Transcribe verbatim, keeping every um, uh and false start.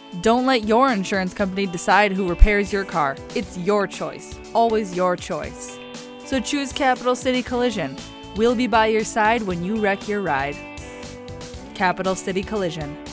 Don't let your insurance company decide who repairs your car. It's your choice. Always your choice. So choose Capital City Collision. We'll be by your side when you wreck your ride. Capital City Collision.